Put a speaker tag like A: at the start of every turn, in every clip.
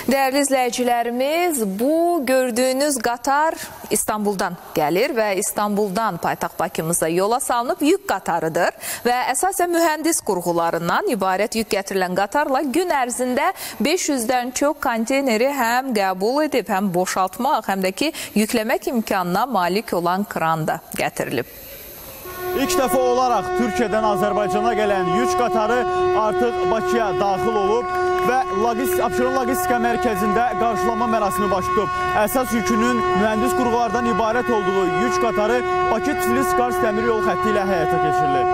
A: Değerli izləyicilərimiz, bu gördüyünüz qatar İstanbuldan gəlir və İstanbuldan paytaxt Bakımıza yola salınıb yük qatarıdır və əsasən mühəndis qurğularından ibarət yük gətirilən qatarla gün ərzində 500-dən çox konteyneri həm qəbul edib, həm boşaltmaq, həm də ki yükləmək imkanına malik olan kran da gətirilib.
B: İlk dəfə olaraq Türkiyədən Azərbaycana gələn yük qatarı artıq Bakıya daxil olub və Abşeron Logistika Mərkəzində qarşılama mərasimi baş tutub. Əsas yükünün mühəndis qurğulardan ibarət olduğu yük qatarı Bakı-Tiflis-Qars dəmir yol xətti ilə həyata keçirilir.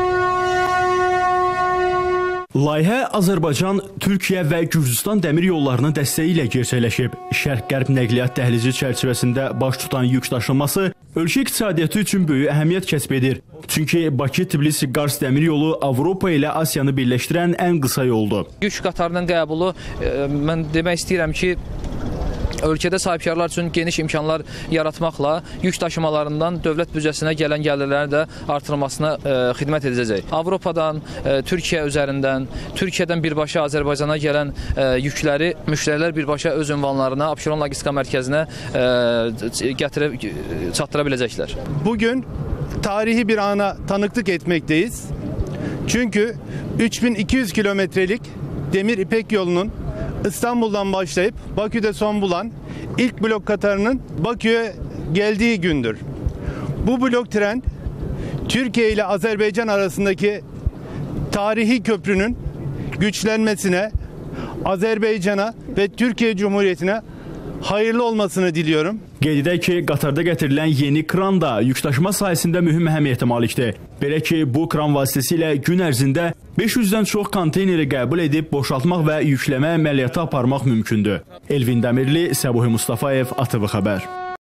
C: Layihə Azərbaycan, Türkiyə və Gürcüstan dəmir yollarının dəstəyi ilə gerçəkləşib. Şərq-Qərb nəqliyyat dəhlizi çərçivəsində baş tutan yük daşınması ölkə iqtisadiyyatı üçün böyük əhəmiyyət kəsb edir. Çünki Bakı-Tbilisi-Qars dəmir yolu Avropa ilə Asiyanı birləşdirən ən qısa yoldur.
D: Yük qatarının qəbulu, mən demək istəyirəm ki, ölkədə sahibkarlar üçün geniş imkanlar yaratmaqla yük daşımalarından dövlət büdcəsinə gələn gəlirlərin də artırılmasına xidmət edəcək. Avropadan, Türkiyə üzərindən, Türkiyədən birbaşa Azərbaycana gələn yükləri müştərilər birbaşa öz ünvanlarına Abşeron Logistika Mərkəzinə gətirib çatdıra biləcəklər.
E: Bugün tarihi bir ana tanıklık etmekteyiz. Çünkü 3200 kilometrelik demir İpek yolunun İstanbul'dan başlayıp Bakü'de son bulan ilk blok katarının Bakü'ye geldiği gündür. Bu blok tren Türkiye ile Azerbaycan arasındaki tarihi köprünün güçlenmesine, Azerbaycan'a ve Türkiye Cumhuriyeti'ne hayırlı olmasını diliyorum.
C: Qeyd edək ki, qatarda gətirilən yeni kran da yükdaşıma sahəsində mühüm əhəmiyyətə malikdir. Belə ki, bu kran vasitəsilə gün ərzində 500-dən çox konteyneri qəbul edib boşaltmaq və yükləmə əməliyyatı aparmaq mümkündür. Elvin Dəmirli, Səbuhi Mustafayev, ATV Xəbər.